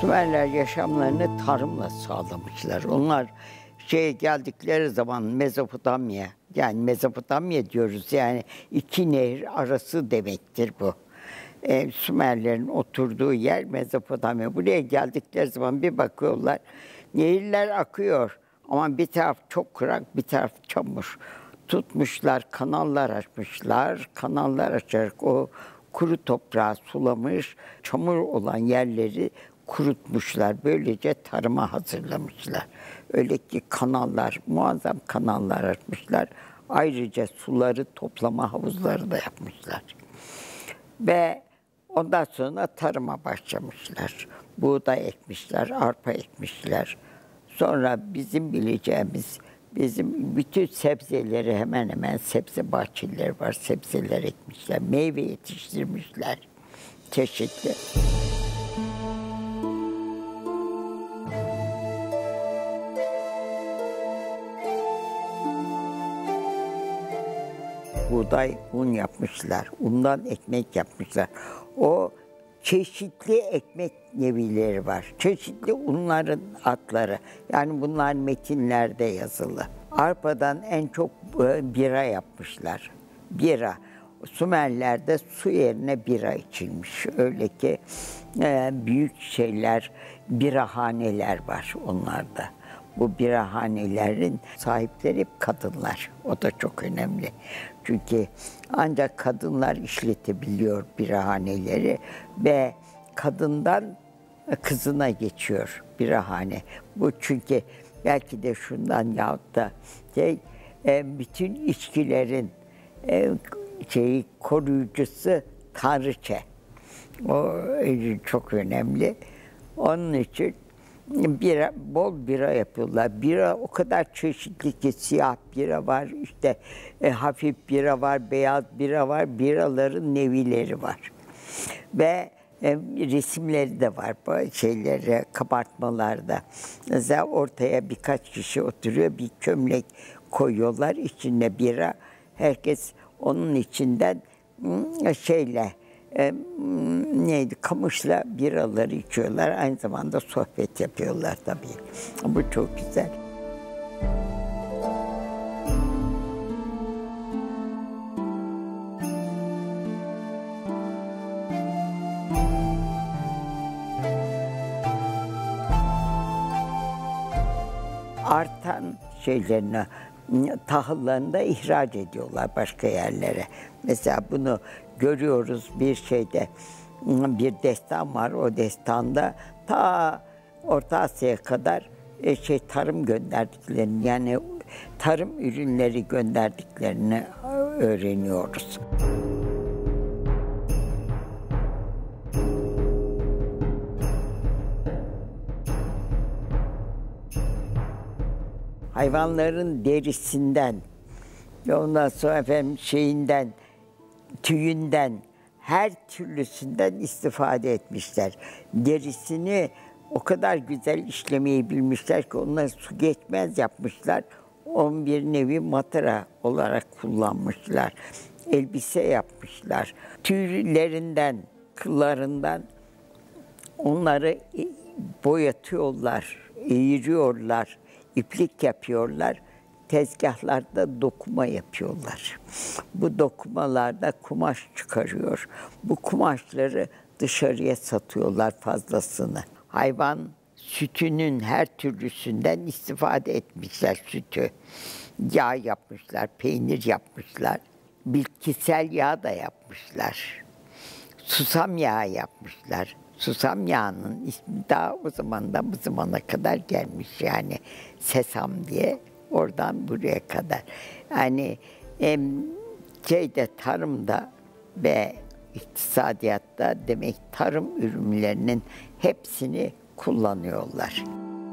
Sümerler yaşamlarını tarımla sağlamışlar. Onlar geldikleri zaman Mezopotamya, yani Mezopotamya diyoruz, yani iki nehir arası demektir bu. Sümerlerin oturduğu yer Mezopotamya. Buraya geldikleri zaman bir bakıyorlar, nehirler akıyor ama bir taraf çok kurak, bir taraf çamur. Tutmuşlar, kanallar açmışlar, kanallar açarak o kuru toprağı sulamış, çamur olan yerleri kurutmuşlar. Böylece tarıma hazırlamışlar. Öyle ki kanallar, muazzam kanallar açmışlar. Ayrıca suları toplama havuzları da yapmışlar. Ve ondan sonra tarıma başlamışlar. Buğday ekmişler, arpa ekmişler. Sonra bizim bileceğimiz, bizim bütün sebzeleri, hemen hemen sebze bahçeleri var. Sebzeler ekmişler, meyve yetiştirmişler çeşitli. Buğday un yapmışlar, undan ekmek yapmışlar. O çeşitli ekmek nevileri var. Çeşitli unların adları. Yani bunlar metinlerde yazılı. Arpadan en çok bira yapmışlar. Bira. Sümerler'de su yerine bira içilmiş. Öyle ki büyük şeyler, birahaneler var onlarda. Bu birahanelerin sahipleri hep kadınlar. O da çok önemli. Çünkü ancak kadınlar işletebiliyor birahaneleri ve kadından kızına geçiyor birahane. Bu çünkü belki de şundan yahut da bütün içkilerin koruyucusu tanrıça. O çok önemli. Onun için bira, bol bira yapıyorlar. Bira o kadar çeşitli ki, siyah bira var, işte hafif bira var, beyaz bira var, biraların nevileri var. Ve resimleri de var şeyleri, kabartmalarda. Mesela ortaya birkaç kişi oturuyor, bir çömlek koyuyorlar, içine bira. Herkes onun içinden kamışla biraları içiyorlar. Aynı zamanda sohbet yapıyorlar tabii. Bu çok güzel. Artan şeylerini, tahıllarını da ihraç ediyorlar başka yerlere. Mesela bunu görüyoruz bir şeyde, bir destan var. O destanda ta Orta Asya'ya kadar tarım gönderdiklerini, yani tarım ürünleri gönderdiklerini öğreniyoruz. Hayvanların derisinden, ondan sonra tüyünden, her türlüsünden istifade etmişler. Derisini o kadar güzel işlemeyi bilmişler ki onları su geçmez yapmışlar. 11 nevi matara olarak kullanmışlar. Elbise yapmışlar. Tüylerinden, kıllarından onları boyatıyorlar, eğiriyorlar, iplik yapıyorlar. Tezgahlarda dokuma yapıyorlar. Bu dokumalarda kumaş çıkarıyor. Bu kumaşları dışarıya satıyorlar fazlasını. Hayvan sütünün her türlüsünden istifade etmişler sütü. Yağ yapmışlar, peynir yapmışlar. Bitkisel yağ da yapmışlar. Susam yağı yapmışlar. Susam yağının ismi daha o zamandan bu zamana kadar gelmiş, yani sesam diye. Oradan buraya kadar. Yani tarımda ve iktisadiyatta demek tarım ürünlerinin hepsini kullanıyorlar.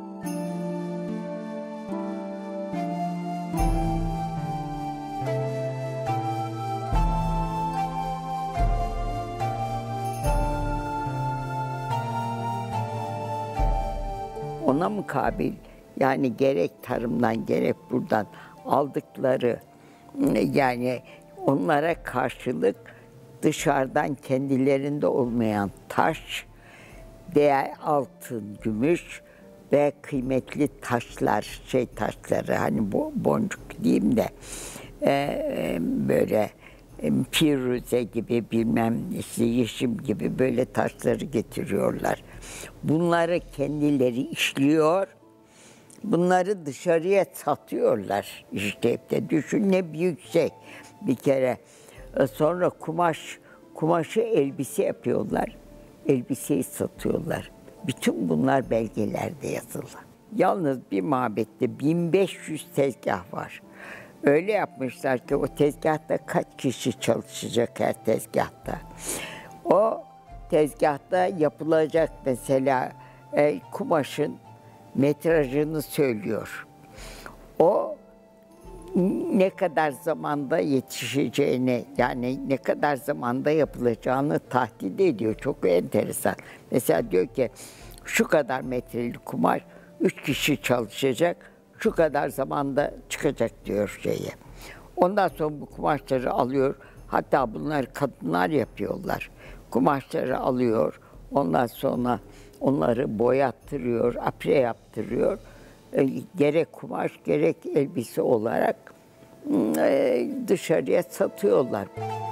Ona mukabil, yani gerek tarımdan gerek buradan aldıkları, yani onlara karşılık dışarıdan kendilerinde olmayan taş, değer altın, gümüş ve kıymetli taşlar, taşları, hani bu boncuk diyeyim de böyle firuze gibi, bilmem işte yeşim gibi böyle taşları getiriyorlar. Bunları kendileri işliyor. Bunları dışarıya satıyorlar işte hep de. Düşün ne büyük şey bir kere. Sonra kumaşı elbise yapıyorlar. Elbiseyi satıyorlar. Bütün bunlar belgelerde yazılı. Yalnız bir mabette 1500 tezgah var. Öyle yapmışlar ki o tezgahta kaç kişi çalışacak her tezgahta. O tezgahta yapılacak mesela kumaşın metrajını söylüyor. O ne kadar zamanda yetişeceğini, yani ne kadar zamanda yapılacağını tahdit ediyor. Çok enteresan. Mesela diyor ki şu kadar metrelik kumaş 3 kişi çalışacak, şu kadar zamanda çıkacak diyor şeye. Ondan sonra bu kumaşları alıyor. Hatta bunları kadınlar yapıyorlar. Kumaşları alıyor. Ondan sonra onları boyattırıyor, apre yaptırıyor. Gerek kumaş gerek elbise olarak dışarıya satıyorlar.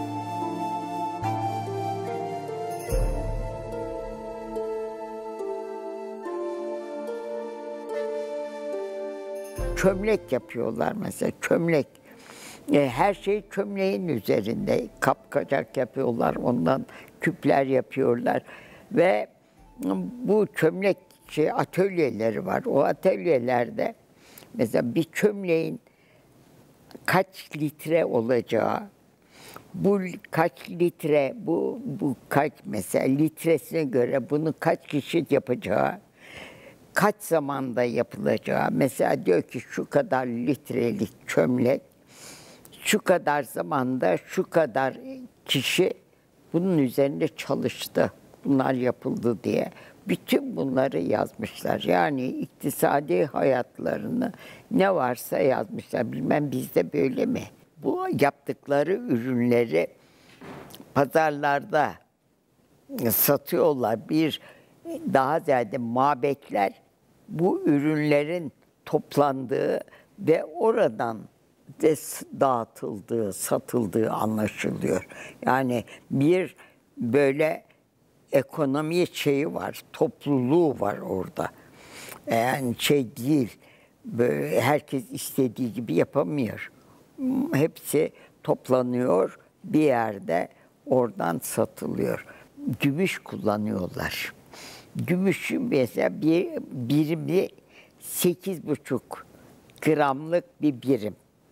Çömlek yapıyorlar mesela, çömlek. Her şey çömleğin üzerinde. Kapkacak yapıyorlar, ondan küpler yapıyorlar. Ve bu çömlek atölyeleri var. O atölyelerde mesela bir çömleğin kaç litre olacağı, bu kaç litre, bu kaç mesela litresine göre bunu kaç kişi yapacağı, kaç zamanda yapılacağı. Mesela diyor ki şu kadar litrelik çömlek, şu kadar zamanda şu kadar kişi bunun üzerinde çalıştı. Bunlar yapıldı diye. Bütün bunları yazmışlar. Yani iktisadi hayatlarını ne varsa yazmışlar. Bilmem bizde böyle mi? Bu yaptıkları ürünleri pazarlarda satıyorlar. Daha ziyade mabetler bu ürünlerin toplandığı ve oradan dağıtıldığı, satıldığı anlaşılıyor. Yani bir böyle ekonomi şeyi var, topluluğu var orada. Yani değil, böyle herkes istediği gibi yapamıyor. Hepsi toplanıyor bir yerde, oradan satılıyor. Gümüş kullanıyorlar. Gümüşün mesela birimi 8,5 gramlık bir birim.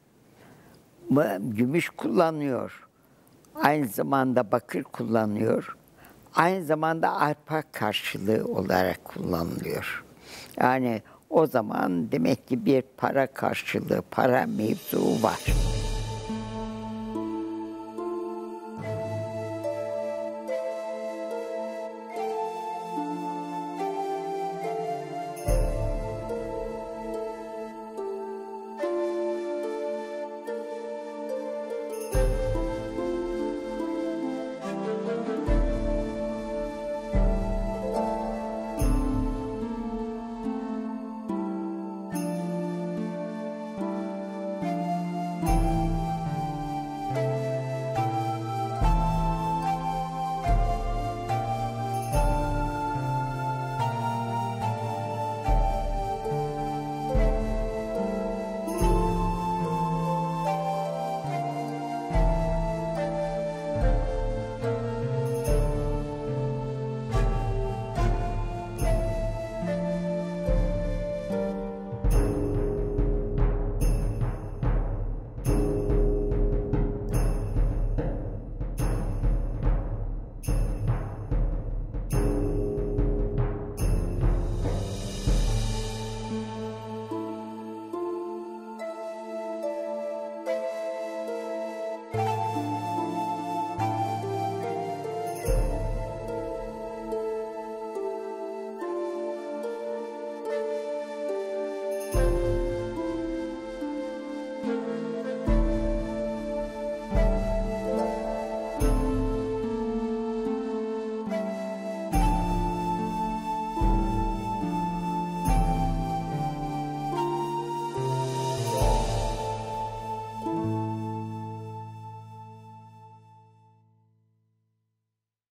Gümüş kullanıyor. Aynı zamanda bakır kullanıyor. Aynı zamanda arpa karşılığı olarak kullanılıyor. Yani o zaman demek ki bir para karşılığı, para mevzuu var.